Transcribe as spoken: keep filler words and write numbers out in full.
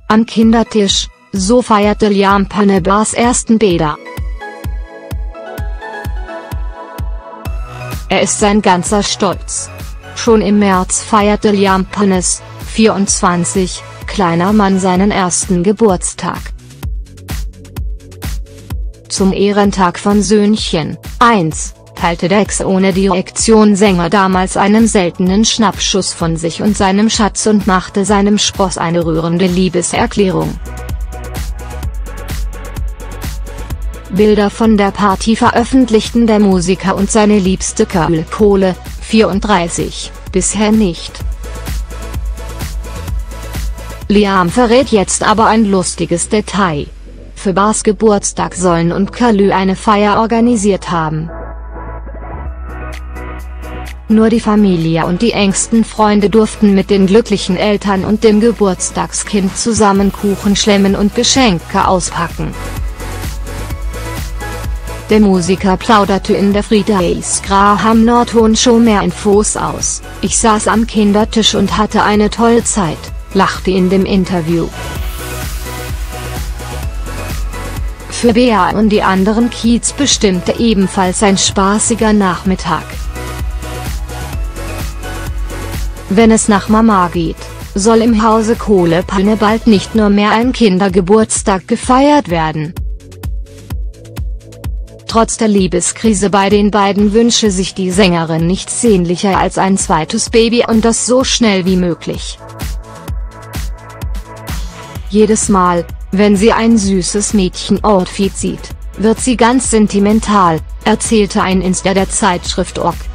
Am Kindertisch, so feierte Liam Payne Bars ersten Bäder. Er ist sein ganzer Stolz. Schon im März feierte Liam Paynes, vierundzwanzig, kleiner Mann seinen ersten Geburtstag. Zum Ehrentag von Söhnchen, eins, teilte der Ex-ohne Direktion-Sänger damals einen seltenen Schnappschuss von sich und seinem Schatz und machte seinem Spross eine rührende Liebeserklärung. Bilder von der Party veröffentlichten der Musiker und seine Liebste Kyle Cole, vierunddreißig, bisher nicht. Liam verrät jetzt aber ein lustiges Detail. Für Bars Geburtstag sollen und Kyle eine Feier organisiert haben. Nur die Familie und die engsten Freunde durften mit den glücklichen Eltern und dem Geburtstagskind zusammen Kuchen schlemmen und Geschenke auspacken. Der Musiker plauderte in der Fridays Graham Norton Show mehr Infos aus. Ich saß am Kindertisch und hatte eine tolle Zeit, lachte in dem Interview. Für Bea und die anderen Kids bestimmte ebenfalls ein spaßiger Nachmittag. Wenn es nach Mama geht, soll im Hause Cole Payne bald nicht nur mehr ein Kindergeburtstag gefeiert werden. Trotz der Liebeskrise bei den beiden wünsche sich die Sängerin nichts sehnlicher als ein zweites Baby und das so schnell wie möglich. Jedes Mal, wenn sie ein süßes Mädchen-Outfit sieht, wird sie ganz sentimental, erzählte ein Insta der Zeitschrift O K.